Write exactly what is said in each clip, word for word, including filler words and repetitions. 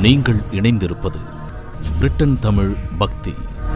நீங்கள் இணைந்திருப்பது பிரிட்டன் தமிழ் பக்தி.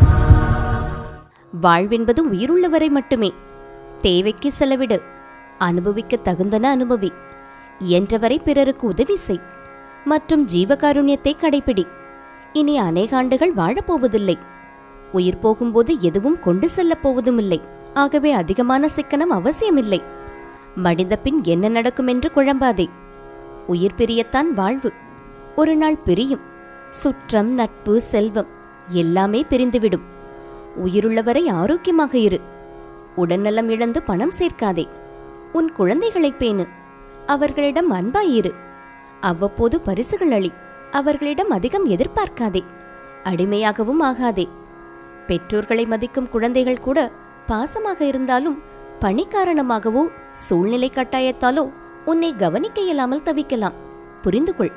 வாழ்வென்பது உயிருள்ளவரை மட்டுமே. தேவைக்கு செலவிடு, அனுபவிக்க தகுந்தன அனுபவி, இயன்றவரை பிறருக்கு உதவி செய் மற்றும் ஜீவகாருண்யத்தை கடைபிடி. இனி அநேகாண்டுகள் வாழப்போவதில்லை. உயிர் போகும்போது எதுவும் கொண்டு செல்லப் போவதுமில்லை. ஆகவே அதிகமான சிக்கனம் அவசியமில்லை. மடிந்த பின் என்ன நடக்கும் என்று குழம்பாதே. உயிர் பிரியத்தான் வாழ்வு. ஒரு நாள் பிரியும். சுற்றம், நட்பு, செல்வம் எல்லாமே பிரிந்துவிடும். உயிருள்ளவரை ஆரோக்கியமாக இரு. உடல்நலம் இழந்து பணம் சேர்க்காதே. உன் குழந்தைகளை பேணு. அவர்களிடம் அன்பாயிரு. அவ்வப்போது பரிசுகள் அளி. அவர்களிடம் அதிகம் எதிர்பார்க்காதே. அடிமையாகவும் ஆகாதே. பெற்றோர்களை மதிக்கும் குழந்தைகள் கூட பாசமாக இருந்தாலும் பணி காரணமாகவோ சூழ்நிலை கட்டாயத்தாலோ உன்னை கவனிக்க இயலாமல் தவிக்கலாம். புரிந்து கொள்.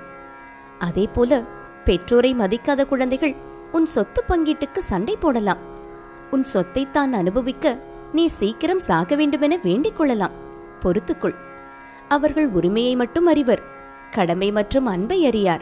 அதே போல பெற்றோரை மதிக்காத குழந்தைகள் உன் சொத்து பங்கீட்டுக்கு சண்டை போடலாம். உன் சொத்தை தான் அனுபவிக்க நீ சீக்கிரம் சாக வேண்டுமென வேண்டிக் கொள்ளலாம். பொறுத்துக்கொள். அவர்கள் உரிமையை மட்டும் அறிவர், கடமை மற்றும் அன்பை அறியார்.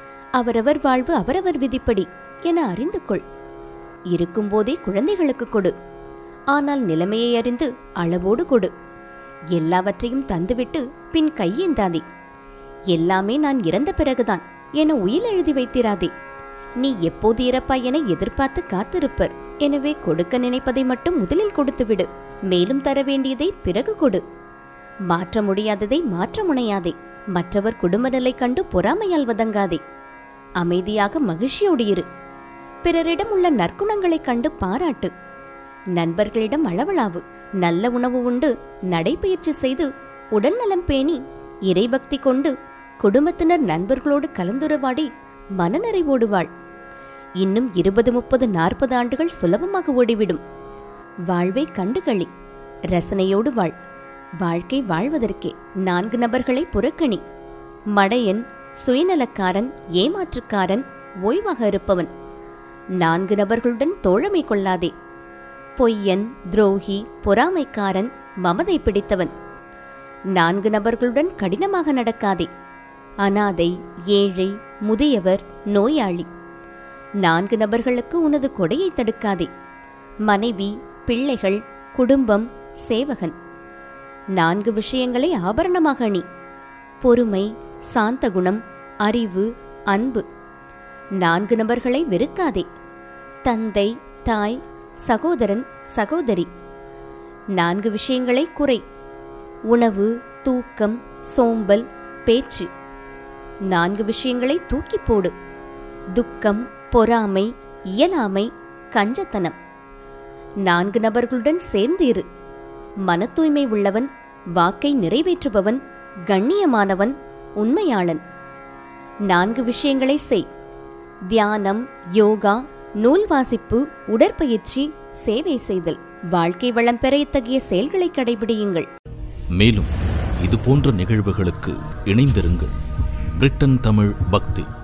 அவரவர் வாழ்வு அவரவர் விதிப்படி என அறிந்து கொள். இருக்கும்போதே குழந்தைகளுக்கு கொடு. ஆனால் நிலைமையை அறிந்து அளவோடு கொடு. எல்லாவற்றையும் தந்துவிட்டு பின் கையேந்தாதே. எல்லாமே நான் இறந்த பிறகுதான் என உயில் எழுதி வைத்திராதே. நீ எப்போது இறப்பாய் என எதிர்பார்த்து காத்திருப்பர். எனவே கொடுக்க நினைப்பதை மட்டும் முதலில் கொடுத்துவிடு. மேலும் தர வேண்டியதை பிறகு கொடு. மாற்ற முடியாததை மாற்ற முனையாதே. மற்றவர் குடும்ப நிலை கண்டு பொறாமையால் வதங்காதே. அமைதியாக மகிழ்ச்சியோடு இரு. பிறரிடம் உள்ள நற்குணங்களைக் கண்டு பாராட்டு. நண்பர்களிடம் அளவலாவு. நல்ல உணவு உண்டு, நடைபயிற்சி செய்து, உடல்நலம் பேணி, இறைபக்தி கொண்டு, குடும்பத்தினர் நண்பர்களோடு கலந்துரைவாடி மனநிறைவோடு வாழ். இன்னும் இருபது முப்பது நாற்பது ஆண்டுகள் சுலபமாக ஓடிவிடும். வாழ்வை கண்டுகளி. ரசனையோடு வாழ். வாழ்க்கை வாழ்வதற்கே. நான்கு நபர்களை புறக்கணி. மடையன், சுயநலக்காரன், ஏமாற்றுக்காரன், ஓய்வாக இருப்பவன். நான்கு நபர்களுடன் தோழமை கொள்ளாதே. பொய்யன், துரோகி, பொறாமைக்காரன், மமதை பிடித்தவன். நான்கு நபர்களுடன் கடினமாக நடக்காதே. அனாதை, ஏழை, முதியவர், நோயாளி. நான்கு நபர்களுக்கு உனது கொடையை தடுக்காதே. மனைவி, பிள்ளைகள், குடும்பம், சேவகன். நான்கு விஷயங்களை ஆபரணமாக அணி. பொறுமை, சாந்த குணம், அறிவு, அன்பு. நான்கு நபர்களை வெறுக்காதே. தந்தை, தாய், சகோதரன், சகோதரி. நான்கு விஷயங்களை குறை. உணவு, தூக்கம், சோம்பல், பேச்சு. நான்கு விஷயங்களை தூக்கி போடு. துக்கம், பொறாமை, இயலாமை, கஞ்சத்தனம். நான்கு நபர்களுடன் சேர்ந்து இரு. மன தூய்மை உள்ளவன், வாக்கை நிறைவேற்றுபவன், கண்ணியமானவன், உண்மையாளன். நான்கு விஷயங்களை செய். தியானம், யோகா, நூல் வாசிப்பு, உடற்பயிற்சி, சேவை செய்தல். வாழ்க்கை வளம் பெற இத்தகைய செயல்களை கடைபிடியுங்கள். மேலும் இது போன்ற நிகழ்வுகளுக்கு இணைந்திருங்கள். பிரிட்டன் தமிழ் பக்தி.